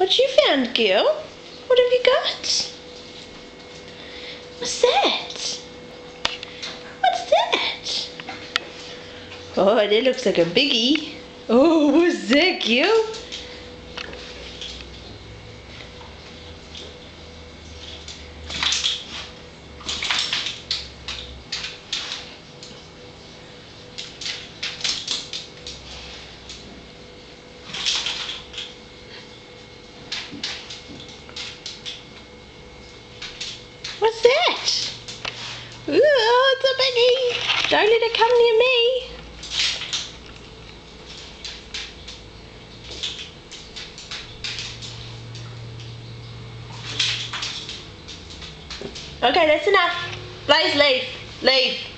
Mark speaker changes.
Speaker 1: What you found, girl? What have you got? What's that? What's that? Oh, that looks like a biggie. Oh, what's that, girl? What's that? Ooh, it's a biggie. Don't let it come near me. Okay, that's enough. Blaze, leave. Leave.